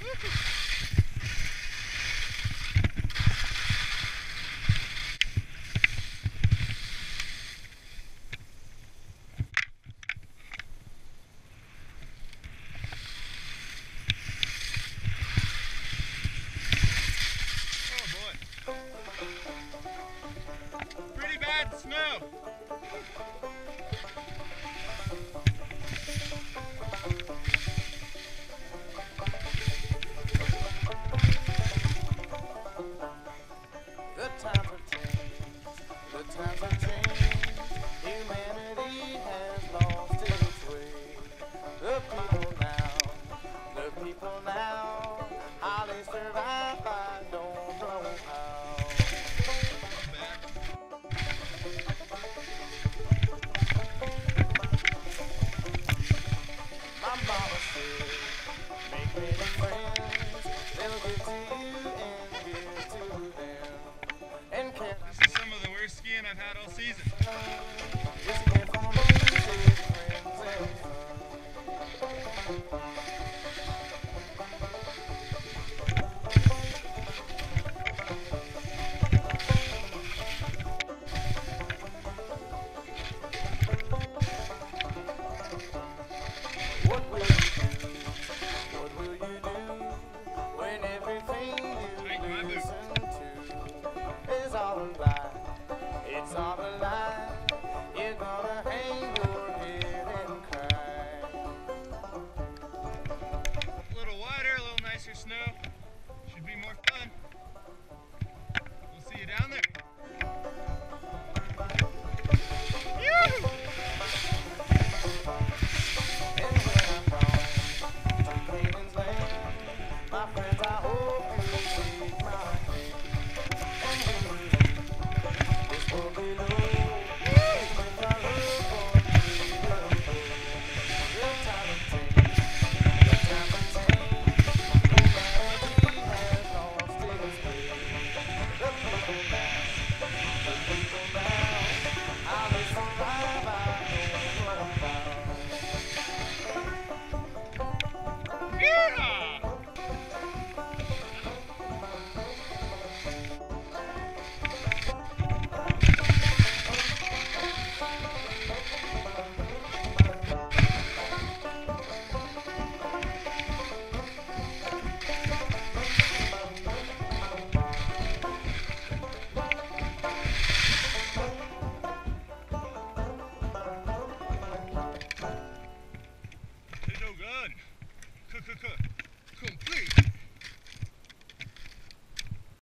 Pretty bad snow. Good times have changed. Good times have changed. Humanity has lost its way. The people now, how they survive, I don't know how. My mama said, make many friends, they'll give to you and give to them. And can't This is some of the worst skiing I've had all season. just can't follow friends and fun. What will you do? What will you do when everything you listen to is all a lie? It's all a lie. You're gonna hang your head and cry. A little wider, a little nicer snow. Should be more fun. We'll see you down there. And when I'm gone to Canaan's land, my friends, I hope you'll take my hand. And when we leave this world below, it's with our love for freedom. Good time of change, good time of change. Humanity has lost its way. The people now, how they survive, I don't know about. Yeah! They're no good.